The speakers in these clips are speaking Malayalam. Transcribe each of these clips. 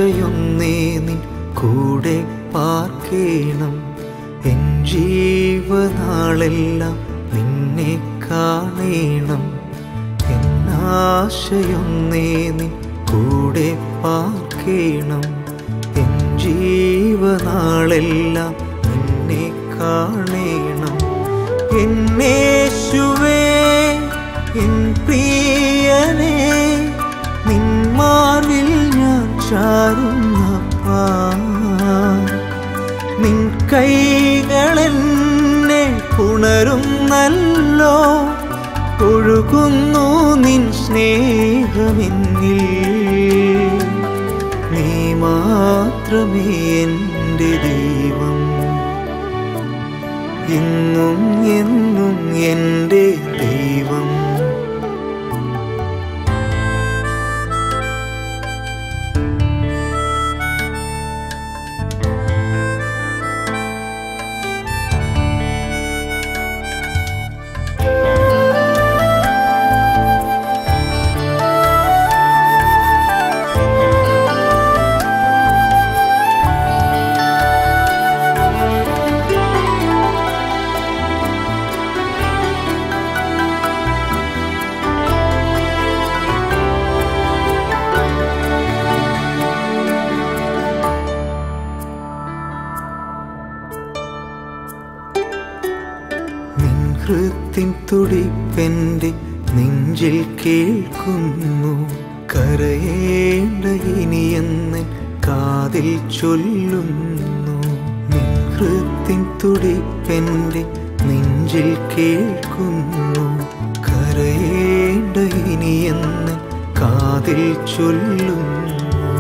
ആശയൊന്നേ നിൻ കൂടെ പാർക്കേണം. എൻ ജീവനാളെല്ലാം നിന്നെ കാണേണം. എന്നാശയൊന്നേ നിൻ കൂടെ പാർക്കേണം. എൻ ജീവനാളെല്ലാം നിന്നെ കാണേണം. എന്നേശുവേ എൻ പ്രിയനേ, നിൻ മാർവിൽ ഞാൻ ചാരുന്നപ്പാ. നിൻ കൈകളെന്നെ പുണരുന്നല്ലോ. ഒഴുകുന്നു നിൻ സ്നേഹമെന്നിൽ. നീ മാത്രമേ എൻ്റെ ദൈവം, ഇന്നും എന്നും എൻ്റെ ദൈവം. ഹൃത്തിൻ തുടിപ്പെൻ്റെ നെഞ്ചിൽ കേൾക്കുന്നു. കരയേണ്ട ഇനിയെന്ന് കാതിൽ ചൊല്ലുന്നു. നിൻ ഹൃത്തിൻ തുടിപ്പെൻ്റെ നെഞ്ചിൽ കേൾക്കുന്നു. കരയേണ്ട ഇനിയെന്ന് കാതിൽ ചൊല്ലുന്നു.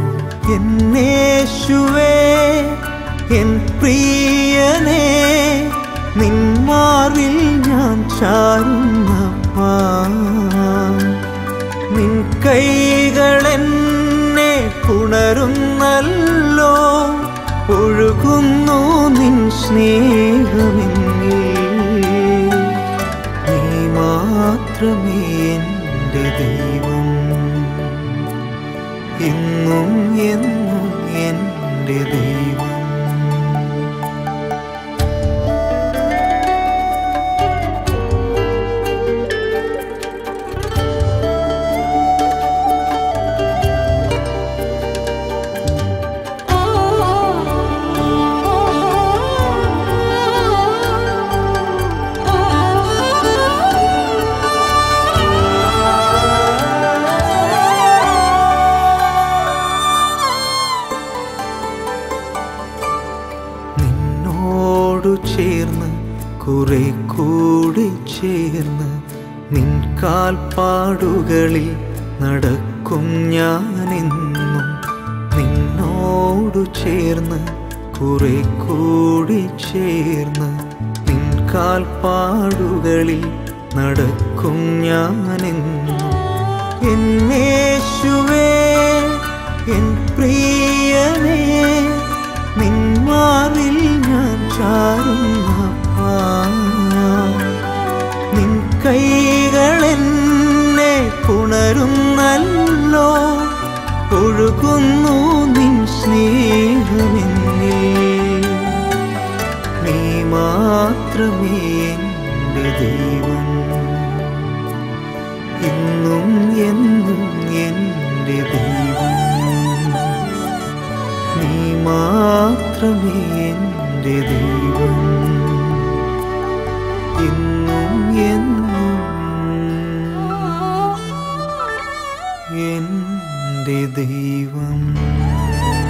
എന്നേശുവേ എൻ പ്രിയനേ, നിൻ മാറിൽ ഞാൻ ചാരുന്നപ്പാ. നിൻ കൈകളെന്നെ പുണരുന്നല്ലോ. ഒഴുകുന്നു നിൻ സ്നേഹമെന്നിൽ. നീ മാത്രമേ എൻ്റെ ദൈവം, ഇന്നും എന്നും എൻ്റെ ദൈവം. ചേർന്ന് കുറെ കൂടി ചേർന്ന് നിൻ കാൽപ്പാടുകളിൽ നടക്കും ഞാനെന്നും. നിന്നോടു ചേർന്ന് കുറെ കൂടി ചേർന്ന് നിൻ കാൽപ്പാടുകളിൽ നടക്കും ഞാനെന്നും. എന്നേശുവേ എൻ പ്രിയനേ, നിൻ മാറിൽ ഞാൻ ചാരുന്നപ്പാ. നിൻ കൈകളെന്നെ പുണരുന്നല്ലോ. ഒഴുകുന്നു നിൻ സ്നേഹമെന്നിൽ. നീ മാത്രമേ എൻ്റെ ദൈവം, ഇന്നും എന്നും എൻ്റെ ദൈവം. നീ മാത്രമേ എൻ്റെ ദൈവം, ഇന്നും എന്നും എൻ്റെ ദൈവം.